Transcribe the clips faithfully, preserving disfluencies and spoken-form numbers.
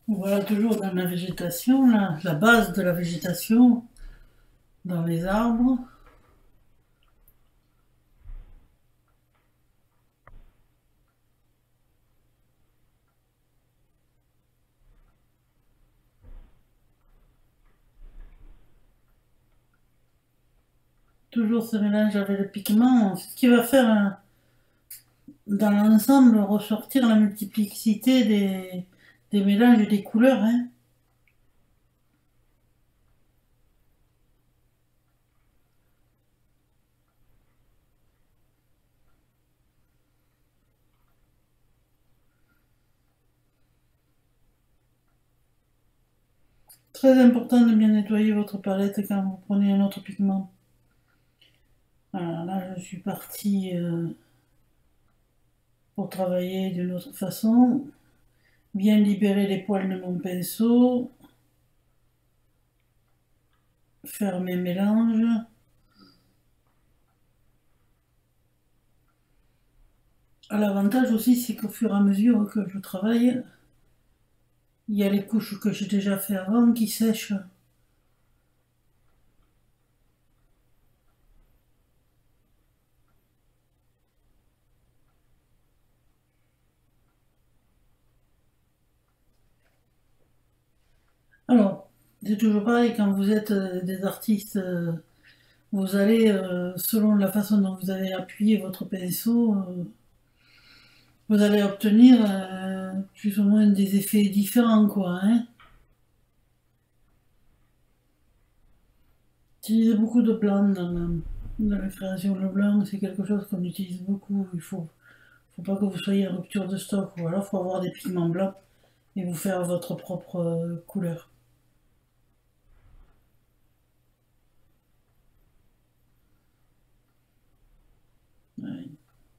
Voilà, toujours dans la végétation, là, la base de la végétation, dans les arbres. Toujours ce mélange avec le pigment, ce qui va faire, euh, dans l'ensemble, ressortir la multiplicité des, des mélanges des couleurs, hein. Très important de bien nettoyer votre palette quand vous prenez un autre pigment. Voilà, là je suis partie euh, pour travailler d'une autre façon. Bien libérer les poils de mon pinceau. Faire mes mélanges. L'avantage aussi, c'est qu'au fur et à mesure que je travaille, il y a les couches que j'ai déjà fait avant qui sèchent. Alors, c'est toujours pareil, quand vous êtes euh, des artistes, euh, vous allez, euh, selon la façon dont vous allez appuyer votre pinceau, euh, vous allez obtenir euh, plus ou moins des effets différents, quoi, hein. Utilisez beaucoup de blanc dans la, dans la création. Le blanc, c'est quelque chose qu'on utilise beaucoup. Il faut, faut pas que vous soyez en rupture de stock, ou alors il faut avoir des pigments blancs et vous faire votre propre euh, couleur. Ouais.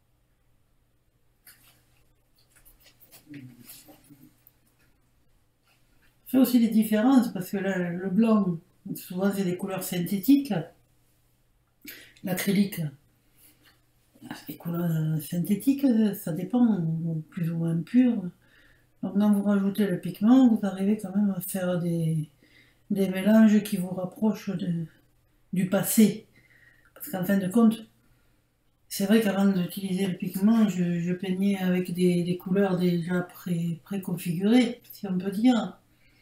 Je fais aussi des différences parce que là, le blanc, souvent c'est des couleurs synthétiques. L'acrylique, les couleurs synthétiques, ça dépend, plus ou moins pures. Donc quand vous rajoutez le pigment, vous arrivez quand même à faire des, des mélanges qui vous rapprochent de, du passé. Parce qu'en fin de compte, c'est vrai qu'avant d'utiliser le pigment, je, je peignais avec des, des couleurs déjà pré, préconfigurées, si on peut dire.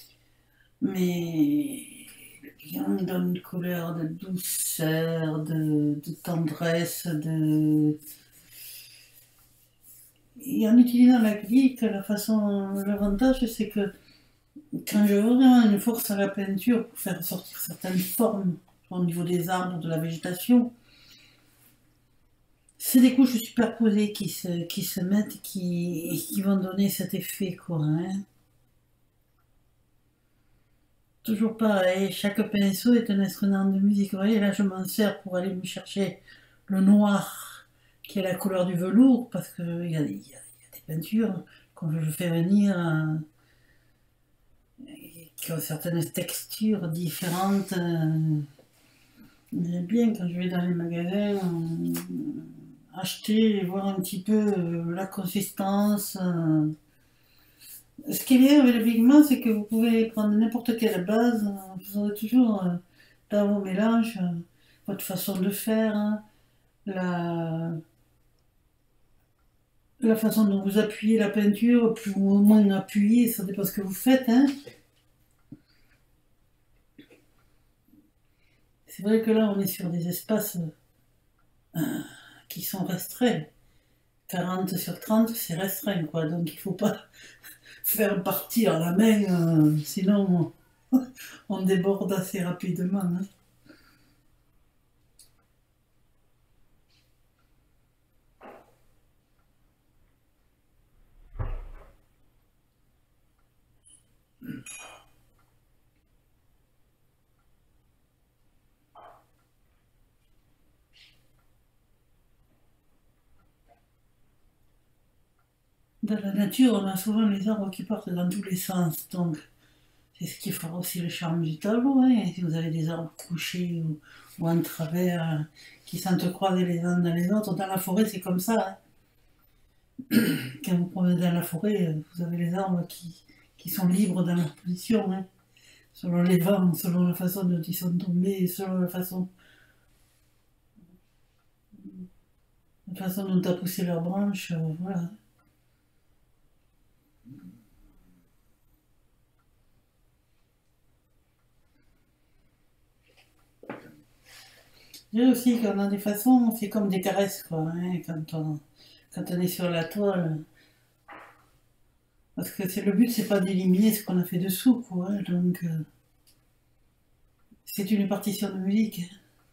Mais le pigment donne une couleur de douceur, de, de tendresse, de... Et en utilisant l'acrylique, la façon, l'avantage c'est que quand je veux vraiment une force à la peinture pour faire sortir certaines formes au niveau des arbres, de la végétation, c'est des couches superposées qui se, qui se mettent et qui, qui vont donner cet effet, quoi, hein. Toujours pareil, chaque pinceau est un instrument de musique. Vous voyez, là je m'en sers pour aller me chercher le noir, qui est la couleur du velours, parce qu'il y, y, y a des peintures, quand je fais venir, euh, qui ont certaines textures différentes. Euh, J'aime bien quand je vais dans les magasins euh, acheter et voir un petit peu euh, la consistance. Euh. Ce qui est bien avec le pigment, c'est que vous pouvez prendre n'importe quelle base, euh, vous aurez toujours euh, dans vos mélanges euh, votre façon de faire, hein, la, la façon dont vous appuyez la peinture, plus ou moins appuyée, ça dépend ce que vous faites, hein. C'est vrai que là, on est sur des espaces euh, qui sont restreints. quarante sur trente, c'est restreint, quoi. Donc il ne faut pas faire partir la main, euh, sinon on, on déborde assez rapidement, hein. Dans la nature, on a souvent les arbres qui partent dans tous les sens, donc c'est ce qui fera aussi le charme du tableau, hein. Si vous avez des arbres couchés ou, ou en travers euh, qui s'entrecroisent les uns dans les autres, dans la forêt c'est comme ça, hein. Quand vous promenez dans la forêt, vous avez les arbres qui, qui sont libres dans leur position, hein, selon les vents, selon la façon dont ils sont tombés, selon la façon, la façon dont tu as poussé leurs branches, euh, voilà. Je dirais aussi qu'on a des façons, c'est comme des caresses, quoi, hein, quand on, quand on est sur la toile. Parce que c'est le but, c'est pas d'éliminer ce qu'on a fait dessous, quoi, hein, donc euh, c'est une partition de musique.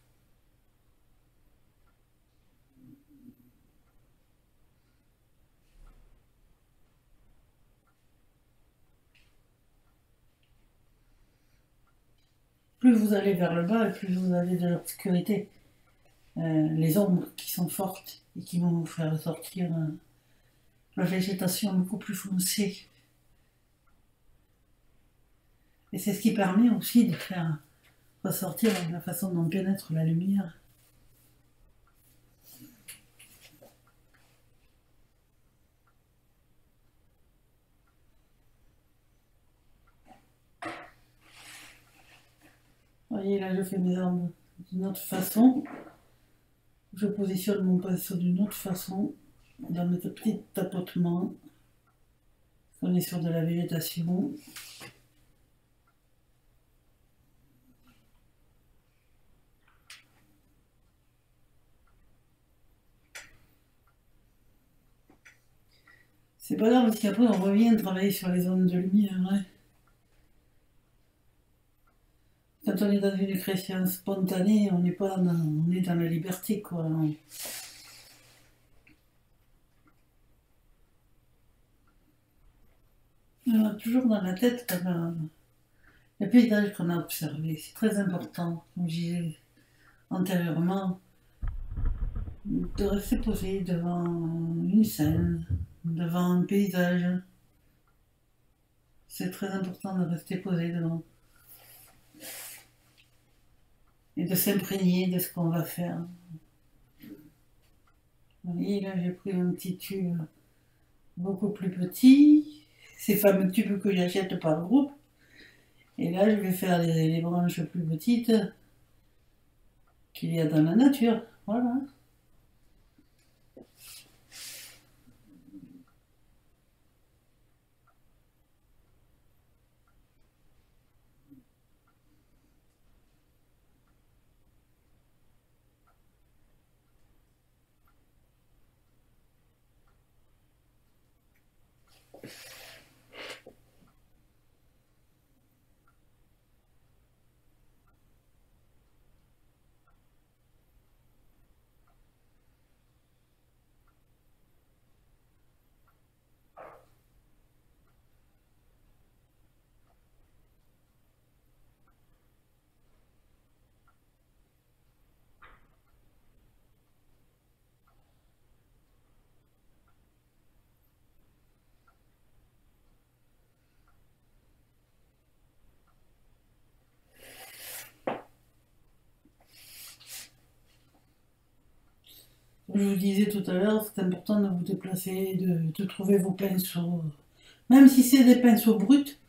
Plus vous allez vers le bas, et plus vous allez de l'obscurité. Euh, les ombres qui sont fortes et qui vont vous faire ressortir euh, la végétation beaucoup plus foncée. Et c'est ce qui permet aussi de faire ressortir la façon dont pénètre la lumière. Vous voyez, là je fais mes ombres d'une autre façon. Je positionne mon pinceau d'une autre façon dans mes petits tapotements. On est sur de la végétation. C'est pas grave parce qu'après on revient travailler sur les zones de lumière. Hein. Quand on est dans une création spontanée, on n'est pas dans, on est dans la liberté, quoi. On a toujours dans la tête le paysage qu'on a observé. C'est très important, comme je disais antérieurement, de rester posé devant une scène, devant un paysage. C'est très important de rester posé devant. Et de s'imprégner de ce qu'on va faire. Vous voyez, là j'ai pris un petit tube beaucoup plus petit, ces fameux tubes que j'achète par groupe. Et là je vais faire les, les branches plus petites qu'il y a dans la nature. Voilà. Comme je vous disais tout à l'heure, c'est important de vous déplacer, de, de trouver vos pinceaux. Même si c'est des pinceaux bruts,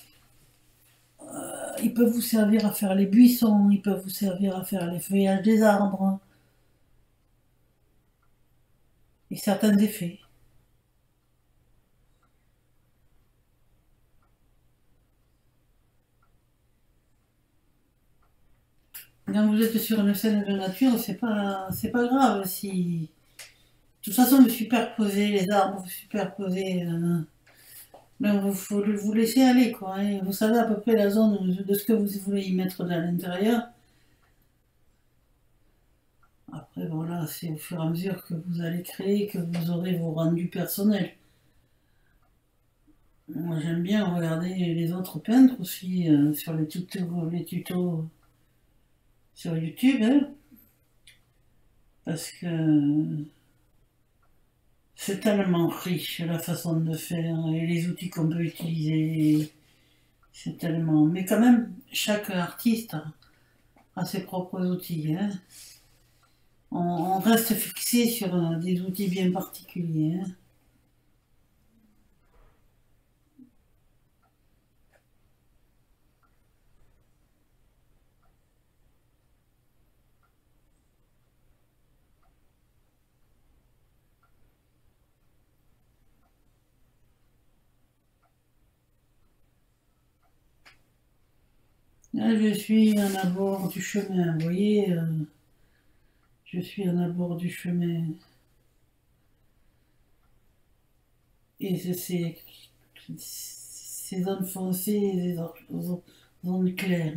euh, ils peuvent vous servir à faire les buissons, ils peuvent vous servir à faire les feuillages des arbres et certains effets. Quand vous êtes sur une scène de nature, c'est pas, c'est pas grave si. De toute façon, vous superposez les arbres, vous superposez. Euh, mais vous faut vous laisser aller, quoi. Hein. Vous savez à peu près la zone de ce que vous voulez y mettre à l'intérieur. Après, voilà, c'est au fur et à mesure que vous allez créer que vous aurez vos rendus personnels. Moi, j'aime bien regarder les autres peintres aussi euh, sur les tutos, les tutos sur YouTube, hein, parce que c'est tellement riche la façon de faire et les outils qu'on peut utiliser. C'est tellement. Mais quand même, chaque artiste a ses propres outils. Hein. On, on reste fixé sur euh, des outils bien particuliers. Hein. Là, je suis en abord du chemin, vous voyez, euh, je suis en abord du chemin. Et c'est ces ces zones foncées et ces zones claires.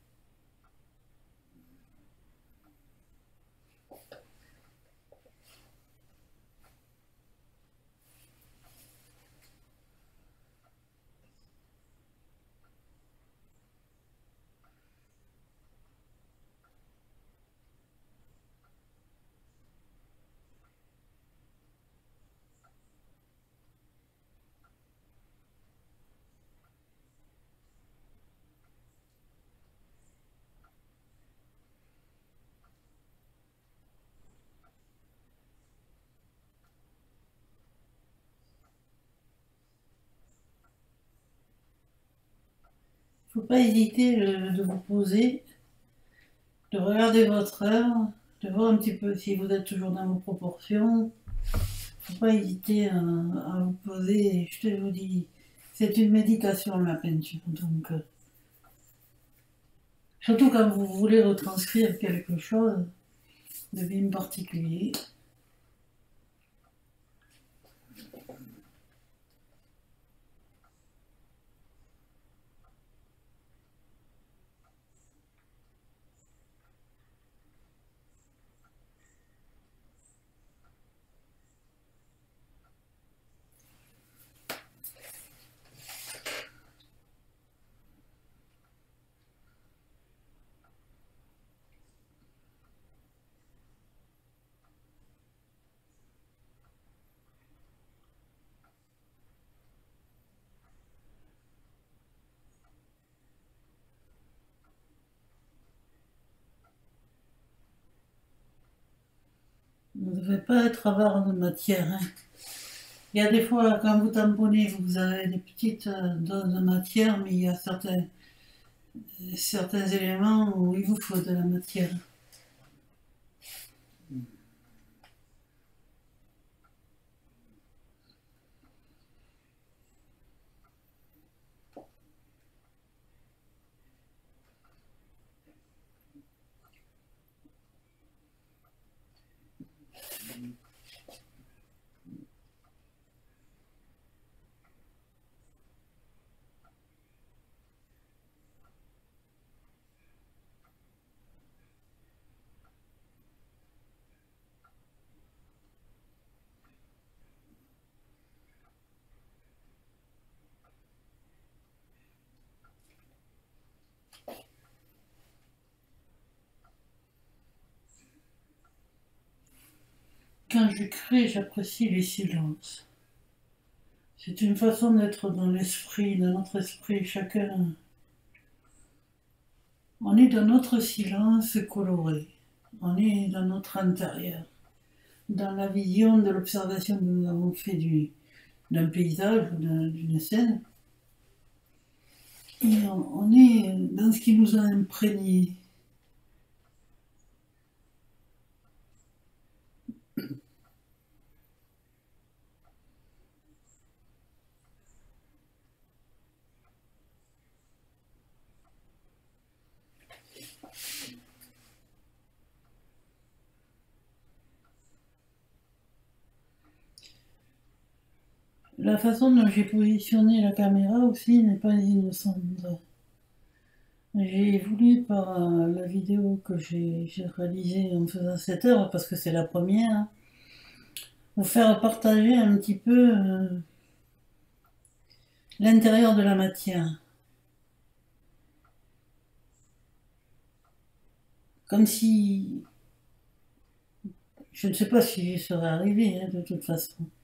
Il ne faut pas hésiter euh, de vous poser, de regarder votre heure, de voir un petit peu si vous êtes toujours dans vos proportions. Il ne faut pas hésiter à, à vous poser. Je te vous dis, c'est une méditation la peinture. Donc, euh, surtout quand vous voulez retranscrire quelque chose de bien particulier. Vous ne devez pas être avare de matière, hein. Il y a des fois, quand vous tamponnez, vous avez des petites euh, doses de matière, mais il y a certains, certains éléments où il vous faut de la matière. Quand je crée, j'apprécie les silences. C'est une façon d'être dans l'esprit, dans notre esprit, chacun. On est dans notre silence coloré. On est dans notre intérieur. Dans la vision de l'observation que nous avons fait du, d'un paysage ou d'une scène. Et on, on est dans ce qui nous a imprégné. La façon dont j'ai positionné la caméra aussi n'est pas innocente. J'ai voulu, par euh, la vidéo que j'ai réalisée en faisant cette œuvre, parce que c'est la première, hein, vous faire partager un petit peu euh, l'intérieur de la matière. Comme si... Je ne sais pas si j'y serais arrivée, hein, de toute façon.